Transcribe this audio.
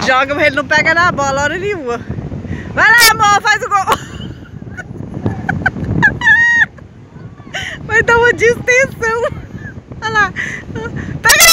joga, mas ele não pega na bola hora nenhuma. Vai lá, amor, faz o gol. Vai dar uma distensão. Olha lá. Pega